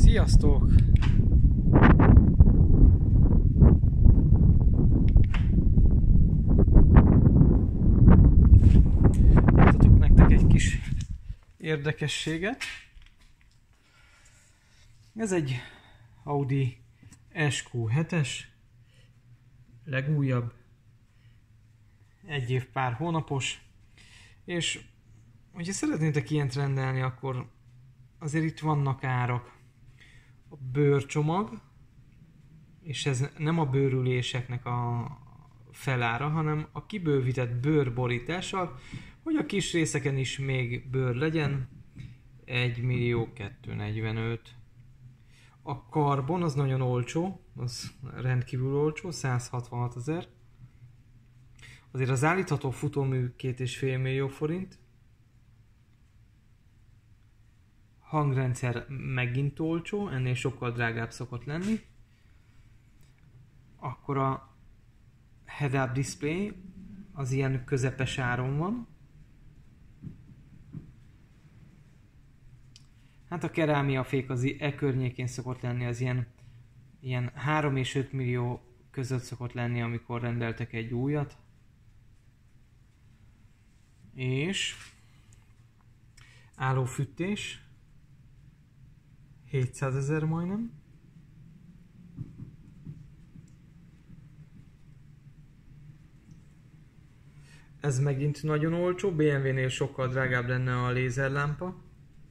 Sziasztok! Mutatok nektek egy kis érdekességet. Ez egy Audi SQ7-es, legújabb, 1 év pár hónapos, és hogyha szeretnétek ilyent rendelni, akkor azért itt vannak árak. A bőrcsomag, és ez nem a bőrüléseknek a felára, hanem a kibővített bőrborítással, hogy a kis részeken is még bőr legyen, 1.245.000. A karbon az nagyon olcsó, az rendkívül olcsó, 166.000. Azért az állítható futómű 2,5 millió forint. Hangrendszer megint olcsó, ennél sokkal drágább szokott lenni. Akkor a head-up display az ilyen közepes áron van. Hát a kerámiafék az környékén szokott lenni, az ilyen 3 és 5 millió között szokott lenni, amikor rendeltek egy újat. És állófűtés 700.000 majdnem. Ez megint nagyon olcsó, BMW-nél sokkal drágább lenne a lézerlámpa.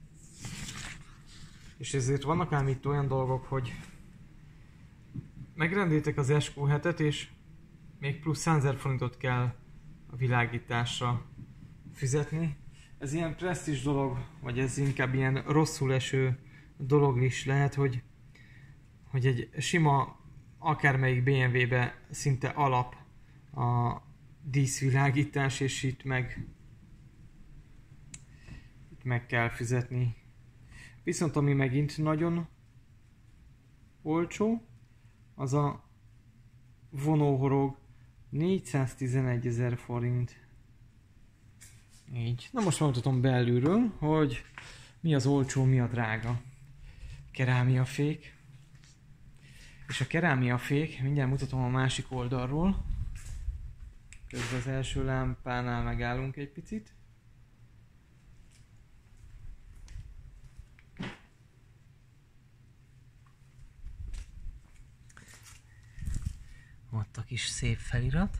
És ezért vannak ám itt olyan dolgok, hogy megrendítek az SQ7-et, és még plusz 100.000 forintot kell a világításra fizetni. Ez ilyen presztízs dolog, vagy ez inkább ilyen rosszul eső dolog is lehet, hogy egy sima, akármelyik BMW-be szinte alap a díszvilágítás, és itt meg kell fizetni. Viszont ami megint nagyon olcsó, az a vonóhorog, 411.000 forint. Így. Na most megmutatom belülről, hogy mi az olcsó, mi a drága. Kerámiafék. És a kerámiafék, mindjárt mutatom a másik oldalról. Közben az első lámpánál megállunk egy picit. Ott a kis szép felirat.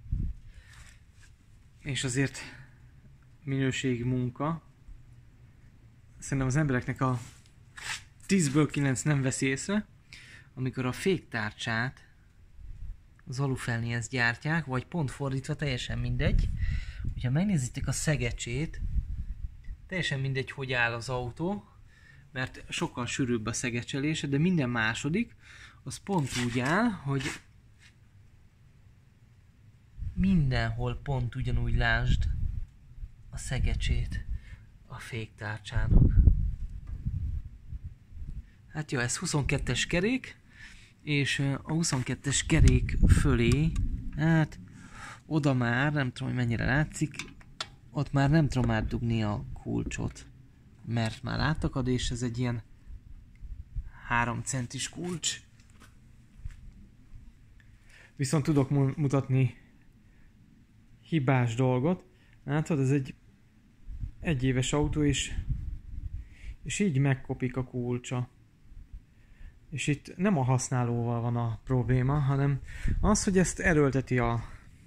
És azért minőségi munka. Szerintem az embereknek a 10-ből 9 nem veszi észre, amikor a féktárcsát az alufelnéhez gyártják, vagy pont fordítva, teljesen mindegy. Ha megnézitek a szegecsét, teljesen mindegy, hogy áll az autó, mert sokkal sűrűbb a szegecselése, de minden második, az pont úgy áll, hogy mindenhol pont ugyanúgy lásd a szegecsét a féktárcsának. Hát jó, ez 22-es kerék, és a 22-es kerék fölé, hát oda már, nem tudom, hogy mennyire látszik, ott már nem tudom átdugni a kulcsot, mert már átakad, és ez egy ilyen 3 centis kulcs. Viszont tudok mutatni hibás dolgot. Látod, ez egy éves autó is, és így megkopik a kulcsa. És itt nem a használóval van a probléma, hanem az, hogy ezt erőlteti a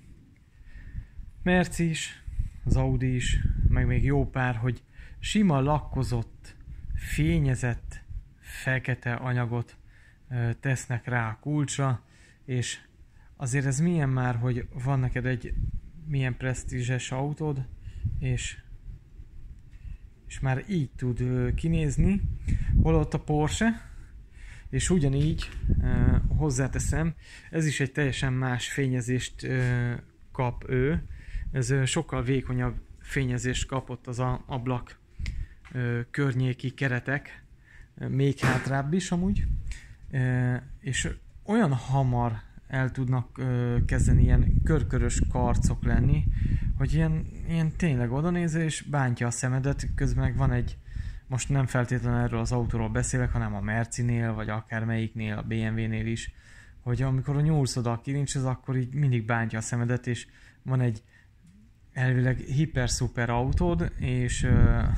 Merci is, az Audi is, meg még jó pár, hogy sima lakkozott, fényezett, fekete anyagot tesznek rá a kulcsra, és azért ez milyen már, hogy van neked egy milyen presztízses autód, és már így tud kinézni, holott a Porsche, és ugyanígy hozzáteszem, ez is egy teljesen más fényezést kap ő, ez sokkal vékonyabb fényezést kapott az ablak környéki keretek, még hátrább is amúgy, és olyan hamar el tudnak kezdeni ilyen körkörös karcok lenni, hogy ilyen tényleg oda nézel és bántja a szemedet, közben meg van egy most nem feltétlenül erről az autóról beszélek, hanem a Mercinél, vagy akármelyiknél, a BMW-nél is, hogy amikor nyúlsz oda a kilincshez, akkor így mindig bántja a szemedet, és van egy elvileg hiper-szuper autód, és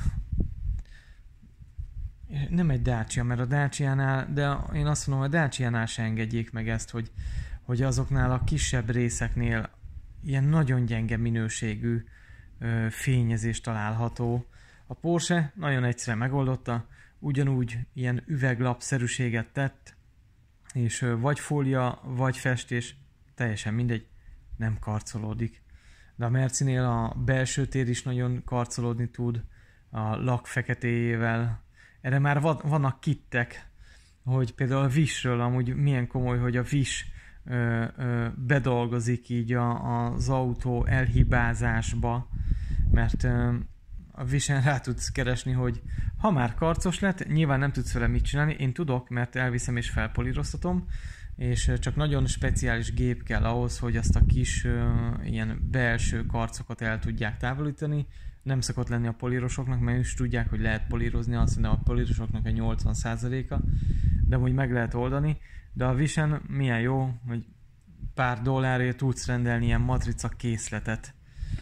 nem egy Dacia, mert a Dacia-nál, de én azt mondom, a Dacia-nál se engedjék meg ezt, hogy azoknál a kisebb részeknél ilyen nagyon gyenge minőségű fényezés található. A Porsche nagyon egyszerűen megoldotta, ugyanúgy ilyen üveglapszerűséget tett, és vagy fólia, vagy festés, teljesen mindegy, nem karcolódik. De a Mercinél a belső tér is nagyon karcolódni tud, a lak feketéjével. Erre már vannak kittek, hogy például a Wish-ről amúgy milyen komoly, hogy a Wish bedolgozik így az autó elhibázásba, mert a Wish-en rá tudsz keresni, hogy ha már karcos lett, nyilván nem tudsz vele mit csinálni, én tudok, mert elviszem és felpolíroztatom, és csak nagyon speciális gép kell ahhoz, hogy azt a kis ilyen belső karcokat el tudják távolítani. Nem szokott lenni a polírosoknak, mert is tudják, hogy lehet polírozni, azt mondom, a polírosoknak a 80%-a, de úgy meg lehet oldani. De a Wish-en milyen jó, hogy pár dollárért tudsz rendelni ilyen matrica készletet,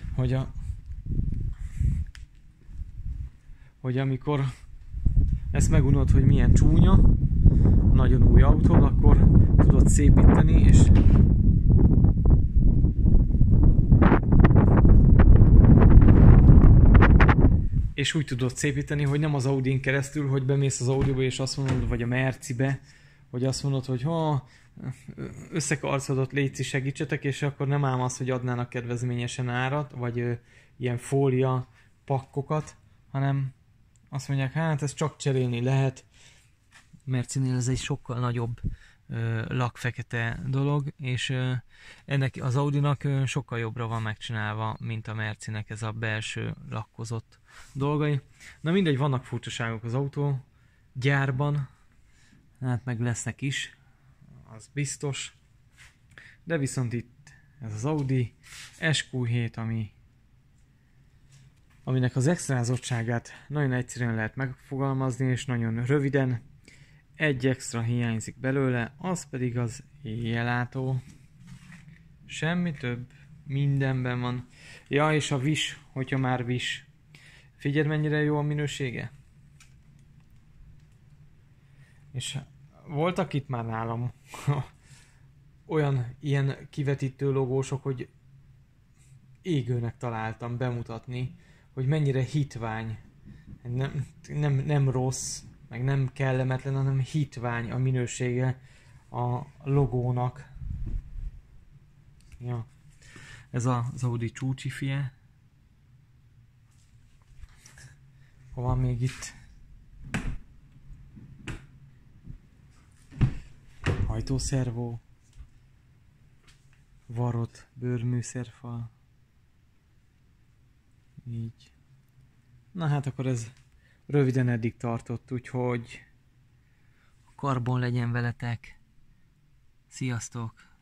hogy amikor ezt megunod, hogy milyen csúnya, nagyon új autód, akkor tudod szépíteni, és úgy tudod szépíteni, hogy nem az Audin keresztül, hogy bemész az Audiba és azt mondod, vagy a Mercibe, hogy azt mondod, hogy összekarcolodott, légy segítsetek, és akkor nem ám az, hogy adnának kedvezményesen árat, vagy ilyen fólia pakkokat, hanem azt mondják, hát ezt csak cserélni lehet. Mercinél ez egy sokkal nagyobb lakfekete dolog, és ennek az Audinak sokkal jobbra van megcsinálva, mint a Mercinek ez a belső lakkozott dolgai. Na mindegy, vannak furcsaságok az autó gyárban, hát meg lesznek is, az biztos. De viszont itt ez az Audi SQ7, aminek az extrázottságát nagyon egyszerűen lehet megfogalmazni, és nagyon röviden. Egy extra hiányzik belőle, az pedig az éjjellátó. Semmi több, mindenben van. Ja, és a Wish, hogyha már Wish. Figyeld, mennyire jó a minősége? És voltak itt már nálam olyan ilyen kivetítő logósok, hogy égőnek találtam bemutatni, hogy mennyire hitvány. Nem rossz, meg nem kellemetlen, hanem hitvány a minősége a logónak. Ja. Ez az Audi csúcsifie. Hol van még itt? Hajtószervó. Varrott bőrműszerfal. Így. Na hát akkor ez röviden eddig tartott, úgyhogy karbon legyen veletek. Sziasztok!